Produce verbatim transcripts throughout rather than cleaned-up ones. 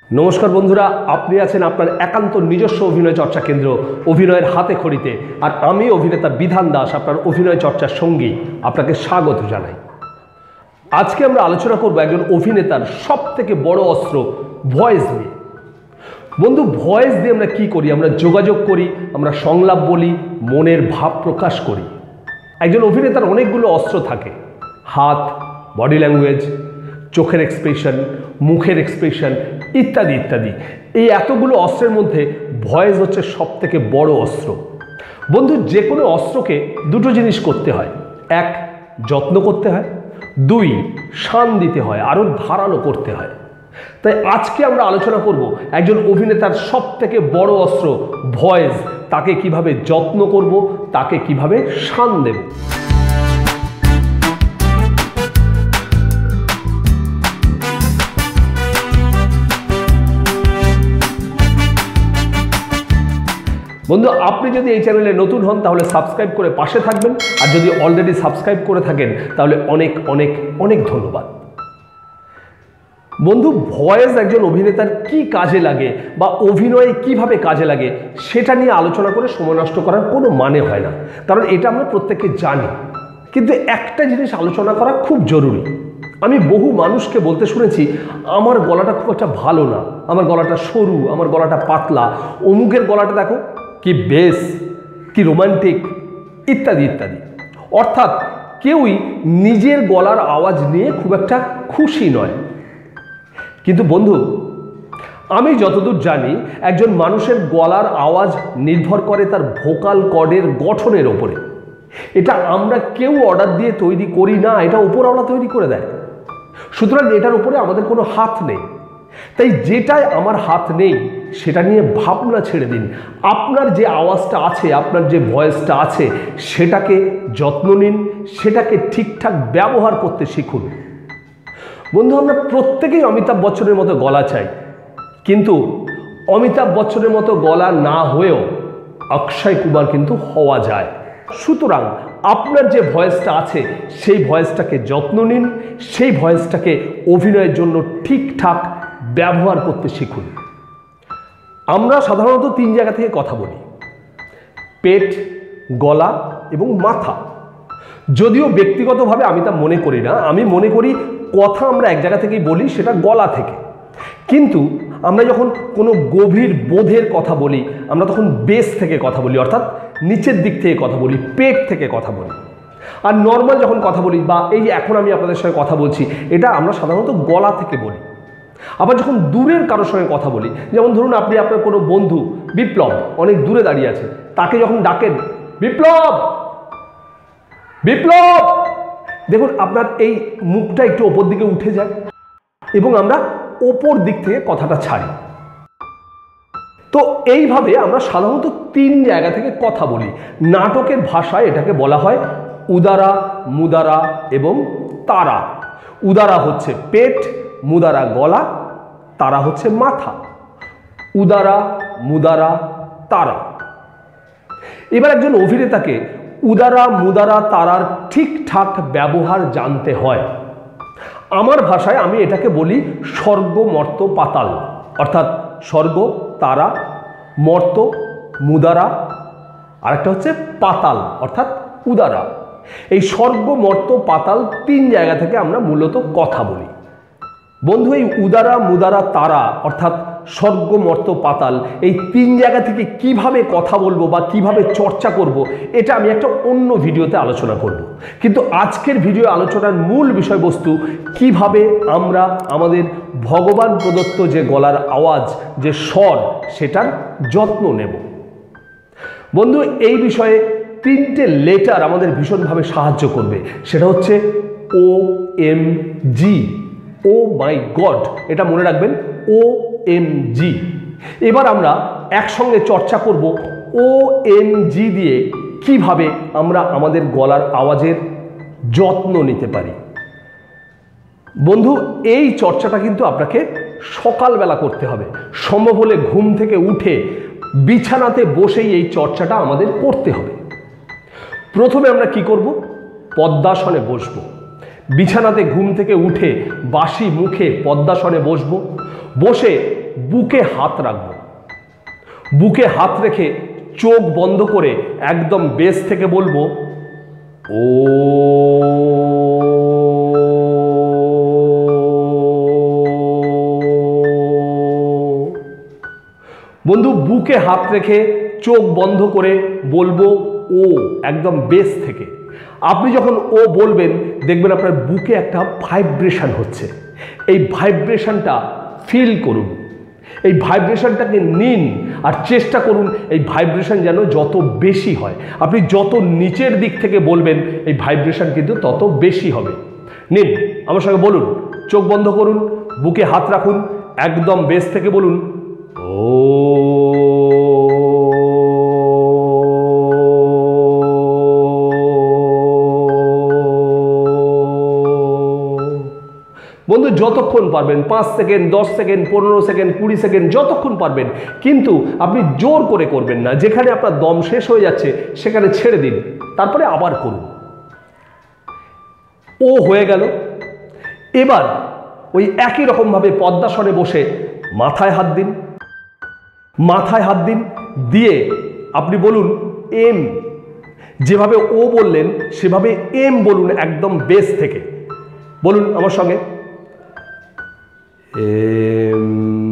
नमस्कार बंधुरा आपनी आছেন আপনার একান্ত নিজস্ব অভিনয় চর্চা কেন্দ্র অভিনয়ের হাতে খড়িতে আর আমি অভিনেতা বিধান দাস আপনার অভিনয় চর্চার সঙ্গী আপনাকে স্বাগত জানাই। আজকে আমরা আলোচনা করব একজন অভিনেতার সবথেকে বড় অস্ত্র ভয়েস নিয়ে। বন্ধু, ভয়েস দিয়ে আমরা কি করি? আমরা যোগাযোগ করি, আমরা সংলাপ বলি, মনের ভাব প্রকাশ করি। একজন অভিনেতার অনেকগুলো অস্ত্র থাকে, হাত, বডি ল্যাঙ্গুয়েজ, চোখের এক্সপ্রেশন, মুখের এক্সপ্রেশন ইত্যাদি ইত্যাদি। এই এতগুলো অস্ত্রের মধ্যে ভয়েস হচ্ছে সবথেকে বড় অস্ত্র। বন্ধু, যে কোনো অস্ত্রকে দুটো জিনিস করতে হয়, এক যত্ন করতে হয়, দুই শান দিতে হয়, আরও ধারালো করতে হয়। তাই আজকে আমরা আলোচনা করব একজন অভিনেতার সবথেকে বড় অস্ত্র ভয়েস, তাকে কিভাবে যত্ন করব, তাকে কিভাবে শান দেব। বন্ধু, আপনি যদি এই চ্যানেলে নতুন হন তাহলে সাবস্ক্রাইব করে পাশে থাকবেন, আর যদি অলরেডি সাবস্ক্রাইব করে থাকেন তাহলে অনেক অনেক অনেক ধন্যবাদ। বন্ধু, ভয়েস একজন অভিনেতার কি কাজে লাগে বা অভিনয়ে কিভাবে কাজে লাগে সেটা নিয়ে আলোচনা করে সময় নষ্ট করার কোনো মানে হয় না, কারণ এটা আমরা প্রত্যেকে জানি। কিন্তু একটা জিনিস আলোচনা করা খুব জরুরি। আমি বহু মানুষকে বলতে শুনেছি, আমার গলাটা খুব একটা ভালো না, আমার গলাটা সরু, আমার গলাটা পাতলা, অমুকের গলাটা দেখো কি বেস, কি রোমান্টিক ইত্যাদি ইত্যাদি। অর্থাৎ কেউই নিজের গলার আওয়াজ নিয়ে খুব একটা খুশি নয়। কিন্তু বন্ধু, আমি যতদূর জানি একজন মানুষের গলার আওয়াজ নির্ভর করে তার ভোকাল কর্ডের গঠনের ওপরে। এটা আমরা কেউ অর্ডার দিয়ে তৈরি করি না, এটা উপরওয়ালা তৈরি করে দেয়। সুতরাং এটার উপরে আমাদের কোনো হাত নেই। তাই যেটায় আমার হাত নেই সেটা নিয়ে ভাবনা ছেড়ে দিন। আপনার যে আওয়াজটা আছে, আপনার যে ভয়েসটা আছে, সেটাকে যত্ন নিন, সেটাকে ঠিকঠাক ব্যবহার করতে শিখুন। বন্ধু, আমরা প্রত্যেকেই অমিতাভ বচ্চনের মতো গলা চাই, কিন্তু অমিতাভ বচ্চনের মতো গলা না হয়েও অক্ষয় কুমার কিন্তু হওয়া যায়। সুতরাং আপনার যে ভয়েসটা আছে সেই ভয়েসটাকে যত্ন নিন, সেই ভয়েসটাকে অভিনয়ের জন্য ঠিকঠাক ব্যবহার করতে শিখুন। আমরা সাধারণত তিন জায়গা থেকে কথা বলি, পেট, গলা এবং মাথা। যদিও ব্যক্তিগতভাবে আমি তা মনে করি না, আমি মনে করি কথা আমরা এক জায়গা থেকেই বলি, সেটা গলা থেকে। কিন্তু আমরা যখন কোনো গভীর বোধের কথা বলি আমরা তখন বেস থেকে কথা বলি, অর্থাৎ নিচের দিক থেকে কথা বলি, পেট থেকে কথা বলি। আর নর্মাল যখন কথা বলি, বা এই যে এখন আমি আপনাদের সঙ্গে কথা বলছি, এটা আমরা সাধারণত গলা থেকে বলি। আবার যখন দূরের কারোর সঙ্গে কথা বলি, যেমন ধরুন আপনি আপনার কোনো বন্ধু বিপ্লব অনেক দূরে দাঁড়িয়ে আছে, তাকে যখন ডাকেন বিপ্লব বিপ্লব, দেখুন আপনার এই মুখটা একটু ওপর দিকে উঠে যায় এবং আমরা ওপর দিক থেকে কথাটা ছাড়ি। তো এইভাবে আমরা সাধারণত তিন জায়গা থেকে কথা বলি। নাটকের ভাষায় এটাকে বলা হয় উদারা, মুদারা এবং তারা। উদারা হচ্ছে পেট, মুদারা গলা, তারা হচ্ছে মাথা। উদারা, মুদারা, তারা। এবার একজন অভিনেতাকে উদারা, মুদারা, তারার ঠিকঠাক ব্যবহার জানতে হয়। আমার ভাষায় আমি এটাকে বলি স্বর্গ, মর্ত, পাতাল। অর্থাৎ স্বর্গ, তারা, মর্ত, মুদারা, আর একটা হচ্ছে পাতাল অর্থাৎ উদারা। এই স্বর্গ, মর্ত, পাতাল তিন জায়গা থেকে আমরা মূলত কথা বলি। বন্ধু, এই উদারা, মুদারা, তারা অর্থাৎ স্বর্গ, মর্ত, পাতাল, এই তিন জায়গা থেকে কিভাবে কথা বলবো বা কিভাবে চর্চা করব, এটা আমি একটা অন্য ভিডিওতে আলোচনা করব। কিন্তু আজকের ভিডিও আলোচনার মূল বিষয়বস্তু কিভাবে আমরা আমাদের ভগবান প্রদত্ত যে গলার আওয়াজ, যে স্বর, সেটার যত্ন নেব। বন্ধু, এই বিষয়ে তিনটে লেটার আমাদের ভীষণভাবে সাহায্য করবে। সেটা হচ্ছে ও এম জি, ও মাই গড, এটা মনে রাখবেন, ও এম জি। এবার আমরা একসঙ্গে চর্চা করব ও এম জি দিয়ে কিভাবে আমরা আমাদের গলার আওয়াজের যত্ন নিতে পারি। বন্ধু, এই চর্চাটা কিন্তু আপনাকে সকালবেলা করতে হবে। সম্ভব হলে ঘুম থেকে উঠে বিছানাতে বসেই এই চর্চাটা আমাদের করতে হবে। প্রথমে আমরা কি করব? পদ্মাসনে বসবো। বিছানাতে ঘুম থেকে উঠে বাসি মুখে পদ্মাসনে বসবো। বসে বুকে হাত রাখবো। বুকে হাত রেখে চোখ বন্ধ করে একদম বেস থেকে বলবো ও। বন্ধু বুকে হাত রেখে চোখ বন্ধ করে বলবো ও, একদম বেস থেকে। আপনি যখন ও বলবেন দেখবেন আপনার বুকে একটা ভাইব্রেশন হচ্ছে। এই ভাইব্রেশনটা ফিল করুন, এই ভাইব্রেশনটাকে নিন আর চেষ্টা করুন এই ভাইব্রেশন যেন যত বেশি হয়। আপনি যত নিচের দিক থেকে বলবেন এই ভাইব্রেশন কিন্তু তত বেশি হবে। নিন, আমার সঙ্গে বলুন, চোখ বন্ধ করুন, বুকে হাত রাখুন, একদম বেস থেকে বলুন ও। বন্ধু যতক্ষণ পারবেন, পাঁচ সেকেন্ড, দশ সেকেন্ড, পনেরো সেকেন্ড, কুড়ি সেকেন্ড, যতক্ষণ পারবেন, কিন্তু আপনি জোর করে করবেন না। যেখানে আপনার দম শেষ হয়ে যাচ্ছে সেখানে ছেড়ে দিন, তারপরে আবার করুন। ও হয়ে গেল। এবার ওই একই রকমভাবে পদ্মাসনে বসে মাথায় হাত দিন, মাথায় হাত দিন, দিয়ে আপনি বলুন এম। যেভাবে ও বললেন সেভাবে এম বলুন, একদম বেস থেকে বলুন আমার সঙ্গে এম।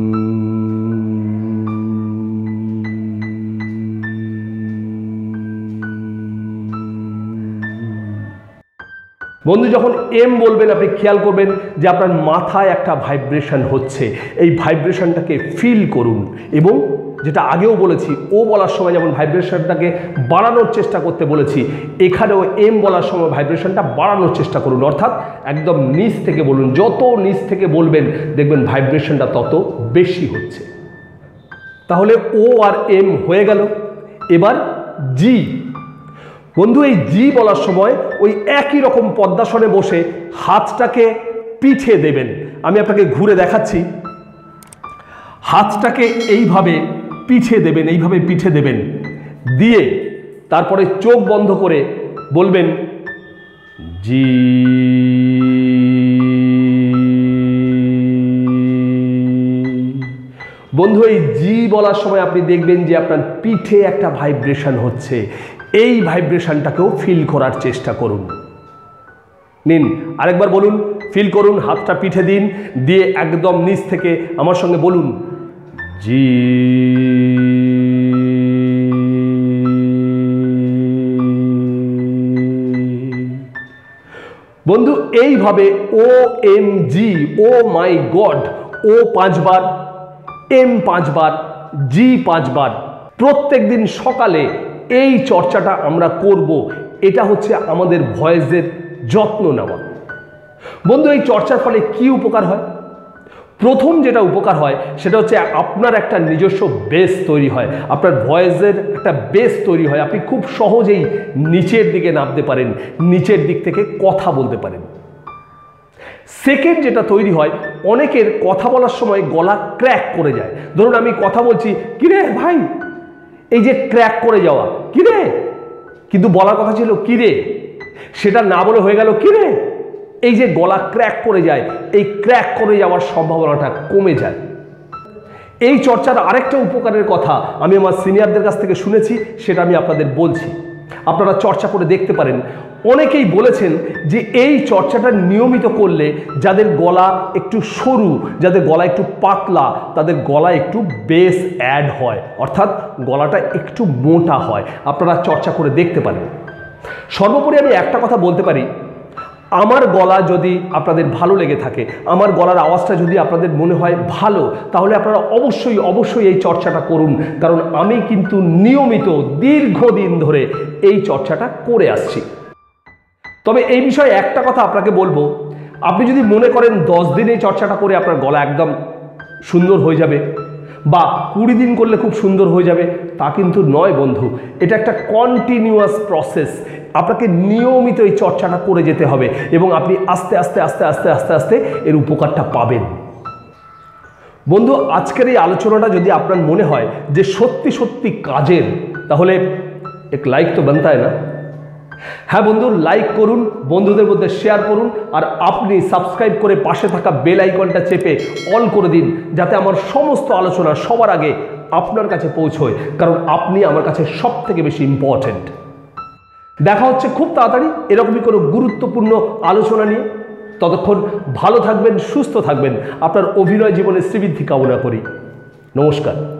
বন্ধু যখন এম বলবেন আপনি খেয়াল করবেন যে আপনার মাথায় একটা ভাইব্রেশন হচ্ছে। এই ভাইব্রেশনটাকে ফিল করুন এবং যেটা আগেও বলেছি, ও বলার সময় যেমন ভাইব্রেশনটাকে বাড়ানোর চেষ্টা করতে বলেছি, এখানেও এম বলার সময় ভাইব্রেশনটা বাড়ানোর চেষ্টা করুন। অর্থাৎ একদম নিচ থেকে বলুন, যত নিচ থেকে বলবেন দেখবেন ভাইব্রেশনটা তত বেশি হচ্ছে। তাহলে ও আর এম হয়ে গেল। এবার জি। বন্ধু এই জি বলার সময় ওই একই রকম পদ্মাসনে বসে হাতটাকে পিঠে দেবেন। আমি আপনাকে ঘুরে দেখাচ্ছি। হাতটাকে এইভাবে পিঠে দেবেন, এইভাবে পিঠে দেবেন, দিয়ে তারপরে চোখ বন্ধ করে বলবেন জি। বন্ধু এই জি বলার সময় আপনি দেখবেন যে আপনার পিঠে একটা ভাইব্রেশন হচ্ছে। এই ভাইব্রেশনটাকেও ফিল করার চেষ্টা করুন। নিন, আরেকবার বলুন, ফিল করুন, হাতটা পিঠে দিন, দিয়ে একদম নিচ থেকে আমার সঙ্গে বলুন জি। বন্ধু এইভাবে ও এম জি, ও মাই গড, ও পাঁচবার, এম পাঁচবার, জি পাঁচবার প্রত্যেক দিন সকালে এই চর্চাটা আমরা করব। এটা হচ্ছে আমাদের ভয়েসের যত্ন নেওয়া। বন্ধু এই চর্চার ফলে কি উপকার হয়? প্রথম যেটা উপকার হয় সেটা হচ্ছে আপনার একটা নিজস্ব বেস তৈরি হয়, আপনার ভয়েসের একটা বেস তৈরি হয়। আপনি খুব সহজেই নিচের দিকে নামতে পারেন, নিচের দিক থেকে কথা বলতে পারেন। সেকেন্ড যেটা তৈরি হয়, অনেকের কথা বলার সময় গলা ক্র্যাক করে যায়। ধরুন আমি কথা বলছি, কিরে ভাই, এই যে ক্র্যাক করে যাওয়া, কিরে, কিন্তু বলার কথা ছিল কিরে, সেটা না বলে হয়ে গেল কিরে। এই যে গলা ক্র্যাক করে যায়, এই ক্র্যাক করে যাওয়ার সম্ভাবনাটা কমে যায়। এই চর্চার আরেকটা উপকারের কথা আমি আমার সিনিয়রদের কাছ থেকে শুনেছি, সেটা আমি আপনাদের বলছি। আপনারা চর্চা করে দেখতে পারেন। অনেকেই বলেছেন যে এই চর্চাটা নিয়মিত করলে যাদের গলা একটু সরু, যাদের গলা একটু পাতলা, তাদের গলা একটু বেস অ্যাড হয়, অর্থাৎ গলাটা একটু মোটা হয়। আপনারা চর্চা করে দেখতে পারেন। সর্বোপরি আমি একটা কথা বলতে পারি, আমার গলা যদি আপনাদের ভালো লেগে থাকে, আমার গলার আওয়াজটা যদি আপনাদের মনে হয় ভালো, তাহলে আপনারা অবশ্যই অবশ্যই এই চর্চাটা করুন। কারণ আমি কিন্তু নিয়মিত দীর্ঘদিন ধরে এই চর্চাটা করে আসছি। তবে এই বিষয়ে একটা কথা আপনাকে বলবো, আপনি যদি মনে করেন দশ দিন এই চর্চাটা করে আপনার গলা একদম সুন্দর হয়ে যাবে বা কুড়ি দিন করলে খুব সুন্দর হয়ে যাবে, তা কিন্তু নয় বন্ধু। এটা একটা কন্টিনিউয়াস প্রসেস। আপনাকে নিয়মিত এই চর্চাটা করে যেতে হবে এবং আপনি আস্তে আস্তে আস্তে আস্তে আস্তে আস্তে এর উপকারটা পাবেন। বন্ধু আজকের এই আলোচনাটা যদি আপনার মনে হয় যে সত্যি সত্যি কাজের, তাহলে এক লাইক তো বানতা है না? হ্যাঁ বন্ধু, লাইক করুন, বন্ধুদের মধ্যে শেয়ার করুন, আর আপনি সাবস্ক্রাইব করে পাশে থাকা বেল আইকনটা চেপে অল করে দিন, যাতে আমার সমস্ত আলোচনা সবার আগে আপনার কাছে পৌঁছয়, কারণ আপনি আমার কাছে সব থেকে বেশি ইম্পর্টেন্ট। দেখা হচ্ছে খুব তাড়াতাড়ি এরকমই কোনো গুরুত্বপূর্ণ আলোচনা নিয়ে। ততক্ষণ ভালো থাকবেন, সুস্থ থাকবেন। আপনার অভিনয় জীবনে শ্রীবৃদ্ধি কামনা করি। নমস্কার।